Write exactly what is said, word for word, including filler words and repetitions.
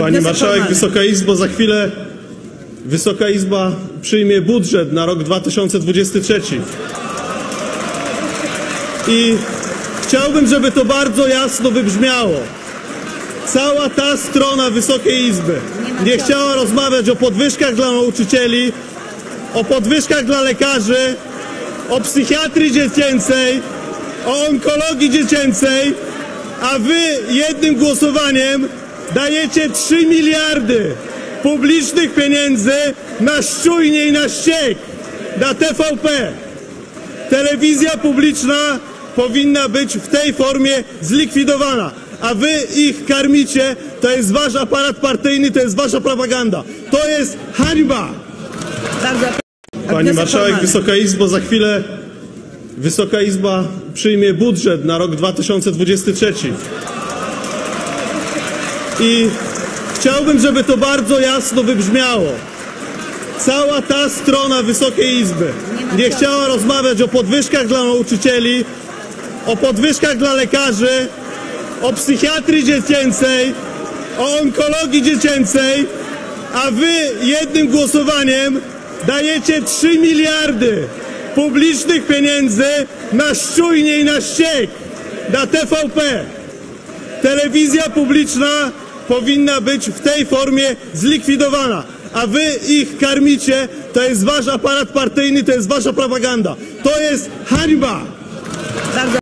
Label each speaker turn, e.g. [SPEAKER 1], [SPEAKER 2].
[SPEAKER 1] Pani marszałek, Wysoka Izbo, za chwilę Wysoka Izba przyjmie budżet na rok dwa tysiące dwudziesty trzeci. I chciałbym, żeby to bardzo jasno wybrzmiało. Cała ta strona Wysokiej Izby nie chciała rozmawiać o podwyżkach dla nauczycieli, o podwyżkach dla lekarzy, o psychiatrii dziecięcej, o onkologii dziecięcej, a wy jednym głosowaniem dajecie trzy miliardy publicznych pieniędzy na szczujnię i na ściek, na T V P. Telewizja publiczna powinna być w tej formie zlikwidowana, a wy ich karmicie. To jest wasz aparat partyjny, to jest wasza propaganda. To jest hańba! Pani marszałek, Wysoka Izbo, za chwilę Wysoka Izba przyjmie budżet na rok dwa tysiące dwudziesty trzeci. I chciałbym, żeby to bardzo jasno wybrzmiało. Cała ta strona Wysokiej Izby nie chciała rozmawiać o podwyżkach dla nauczycieli, o podwyżkach dla lekarzy, o psychiatrii dziecięcej, o onkologii dziecięcej, a wy jednym głosowaniem dajecie trzy miliardy publicznych pieniędzy na szczujnię i na ściek, na T V P. Telewizja publiczna powinna być w tej formie zlikwidowana, a wy ich karmicie. To jest wasz aparat partyjny, to jest wasza propaganda. To jest hańba!